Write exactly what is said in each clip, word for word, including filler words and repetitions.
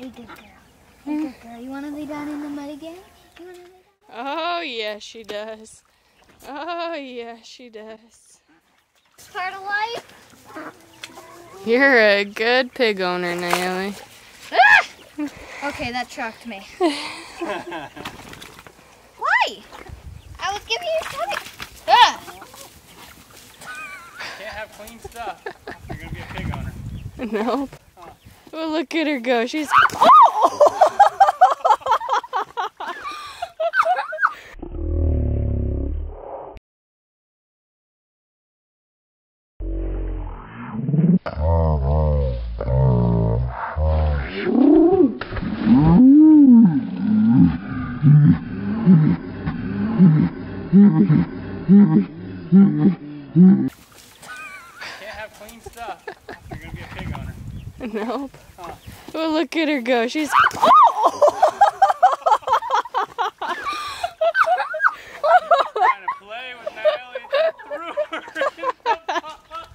Hey, good girl. Hey, good girl. You want to lay down in the mud again? You want to lay down? Oh, yeah, she does. Oh, yeah, she does. It's part of life. You're a good pig owner, Nayeli. Ah! Okay, that shocked me. Why? I was giving you something. Ah! Can't have clean stuff if you're going to be a pig owner. Nope. Huh. Well, look at her go. She's... Oh! Can't have clean stuff if you're going to be a pig owner. Nope. Huh. Well, look at her go. She's... Oh! Trying to play with Nayeli through her in the pond.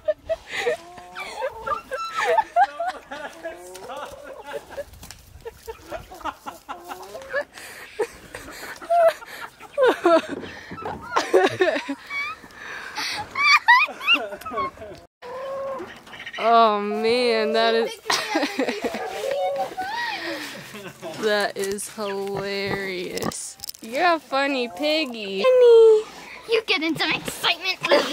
Oh man, that is that is hilarious. You're a funny piggy. You get into excitement.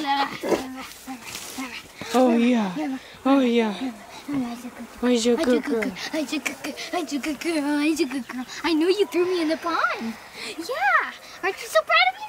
Oh yeah. Oh yeah. Where's your good girl? I know you threw me in the pond. Yeah. Aren't you so proud of me?